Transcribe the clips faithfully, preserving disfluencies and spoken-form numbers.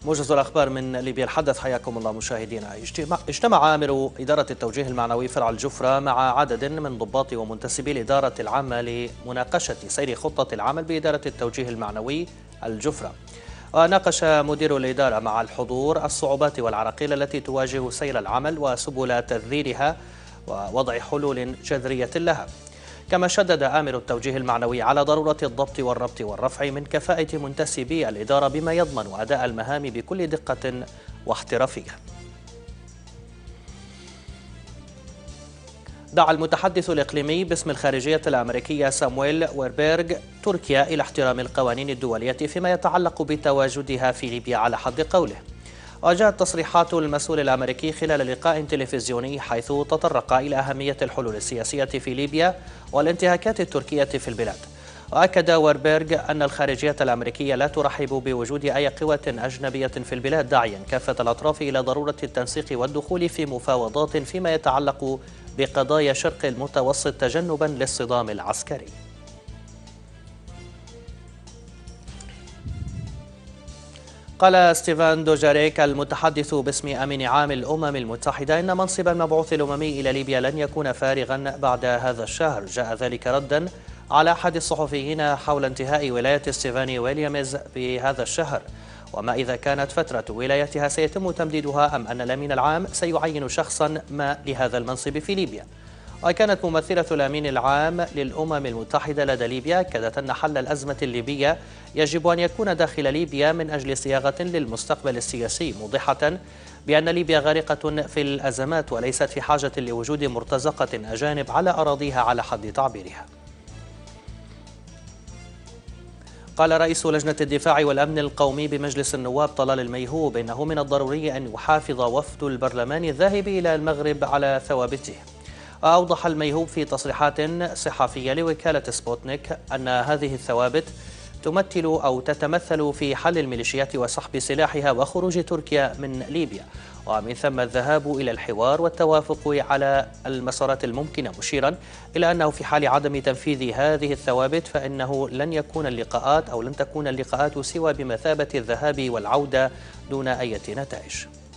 موجز الأخبار من ليبيا الحدث. حياكم الله مشاهدينا. اجتمع آمر إدارة التوجيه المعنوي فرع الجفرة مع عدد من ضباط ومنتسبي الإدارة العامة لمناقشة سير خطة العمل بإدارة التوجيه المعنوي الجفرة. وناقش مدير الإدارة مع الحضور الصعوبات والعراقيل التي تواجه سير العمل وسبل تذليلها ووضع حلول جذرية لها. كما شدد آمر التوجيه المعنوي على ضرورة الضبط والربط والرفع من كفاءة منتسبي الإدارة بما يضمن أداء المهام بكل دقة واحترافية. دعا المتحدث الإقليمي باسم الخارجية الأمريكية سامويل ويربيرغ تركيا إلى احترام القوانين الدولية فيما يتعلق بتواجدها في ليبيا على حد قوله. وجاءت تصريحات المسؤول الأمريكي خلال لقاء تلفزيوني حيث تطرق إلى أهمية الحلول السياسية في ليبيا والانتهاكات التركية في البلاد. وأكد ويربيرغ أن الخارجية الأمريكية لا ترحب بوجود أي قوة أجنبية في البلاد، داعيا كافة الأطراف إلى ضرورة التنسيق والدخول في مفاوضات فيما يتعلق بقضايا شرق المتوسط تجنبا للصدام العسكري. قال ستيفان دوجاريك المتحدث باسم أمين عام الأمم المتحدة إن منصب المبعوث الأممي إلى ليبيا لن يكون فارغا بعد هذا الشهر. جاء ذلك ردا على أحد الصحفيين حول انتهاء ولاية ستيفاني ويليامز بهذا الشهر، وما إذا كانت فترة ولايتها سيتم تمديدها أم أن الأمين العام سيعين شخصا ما لهذا المنصب في ليبيا. وكانت ممثلة الأمين العام للأمم المتحدة لدى ليبيا أكدت أن حل الأزمة الليبية يجب أن يكون داخل ليبيا من أجل صياغة للمستقبل السياسي، موضحة بأن ليبيا غارقة في الأزمات وليست في حاجة لوجود مرتزقة أجانب على أراضيها على حد تعبيرها. قال رئيس لجنة الدفاع والأمن القومي بمجلس النواب طلال الميهوب إنه من الضروري أن يحافظ وفد البرلمان الذاهب إلى المغرب على ثوابته. أوضح الميهوب في تصريحات صحفية لوكالة سبوتنيك أن هذه الثوابت تمثل أو تتمثل في حل الميليشيات وسحب سلاحها وخروج تركيا من ليبيا، ومن ثم الذهاب إلى الحوار والتوافق على المسارات الممكنة، مشيرا إلى أنه في حال عدم تنفيذ هذه الثوابت فإنه لن يكون اللقاءات أو لن تكون اللقاءات سوى بمثابة الذهاب والعودة دون أي نتائج.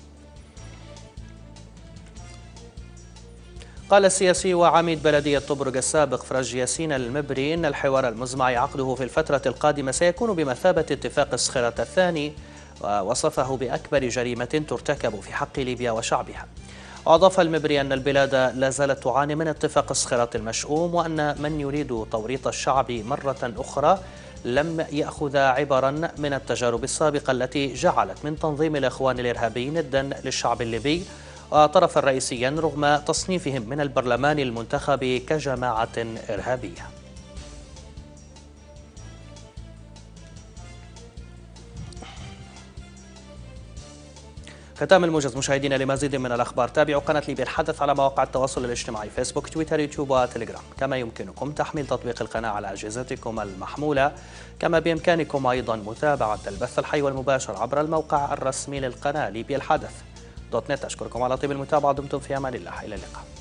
قال السياسي وعميد بلدية طبرق السابق فرج ياسين المبري إن الحوار المزمع عقده في الفترة القادمة سيكون بمثابة اتفاق الصخرة الثاني، ووصفه بأكبر جريمة ترتكب في حق ليبيا وشعبها. وأضاف المبري أن البلاد لا زالت تعاني من اتفاق الصخرة المشؤوم، وأن من يريد توريط الشعب مرة أخرى لم يأخذ عبرا من التجارب السابقة التي جعلت من تنظيم الإخوان الإرهابي ندا للشعب الليبي وطرفا رئيسيا رغم تصنيفهم من البرلمان المنتخب كجماعة إرهابية. ختام الموجز مشاهدينا. لمزيد من الأخبار تابعوا قناة ليبيا الحدث على مواقع التواصل الاجتماعي فيسبوك، تويتر، يوتيوب وتليجرام. كما يمكنكم تحميل تطبيق القناة على أجهزتكم المحمولة، كما بإمكانكم أيضا متابعة البث الحي والمباشر عبر الموقع الرسمي للقناة ليبيا الحدث دوت نت. أشكركم على طيب المتابعة. دمتم في أمان الله. إلى اللقاء.